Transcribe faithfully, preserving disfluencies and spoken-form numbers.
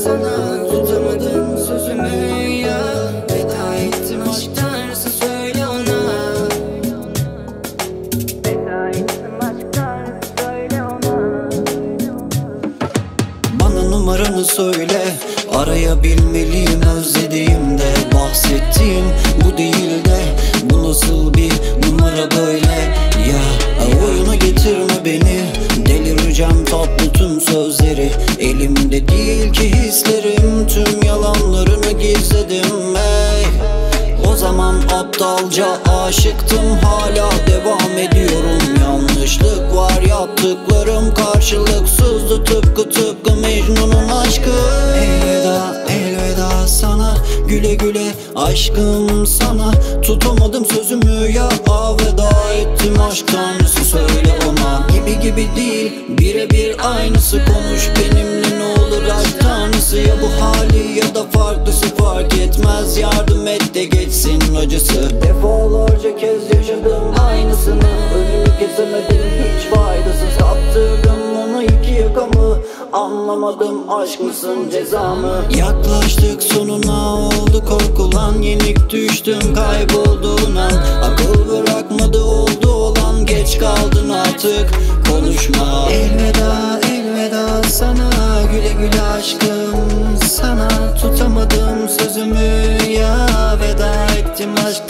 sana, tutamadım sözümü ya. Veda ettim aşk tanrısı, söyle ona. Veda ettim aşk tanrısı, söyle ona. Bana numaranı söyle, arayabilmeliyim özlediğimde. Bahsettiğim bu değil de bu nasıl bir numara böyle ya. Oyuna getirme beni, delireceğim tatlı tüm sözleri. Elimde değil ki hislerim, tüm yalanlarını gizledim ey. O zaman aptalca aşıktım, hala devam ediyorum. Yanlışlık var, yaptıklarım karşılıksızdı, tıpkı tıpkı Mecnun'un aşkı. Elveda elveda sana, güle güle aşkım sana. Tutamadım sözümü ya, veda ettim aşk tanrısı, söyle ona. Gibi gibi değil, birebir aynısı, konuş benimle ne olur aşk tanrısı. Ya bu hali ya da farklısı fark etmez, yardım et de geçsin acısı. Defalarca kez yaşadım aynısını, ölümü kesemedim hiç faydasız. Kaptırdım onu iki yakamı, anlamadım aşk mısın ceza mı? Yaklaştık sonuna, oldu korkulan, yenik düştüm kaybolduğun an. Akıl bırakmadı oldu olan, geç kaldın artık konuşma. Elveda elveda sana, güle güle aşkım sana. Tutamadım sözümü ya, veda ettim aşk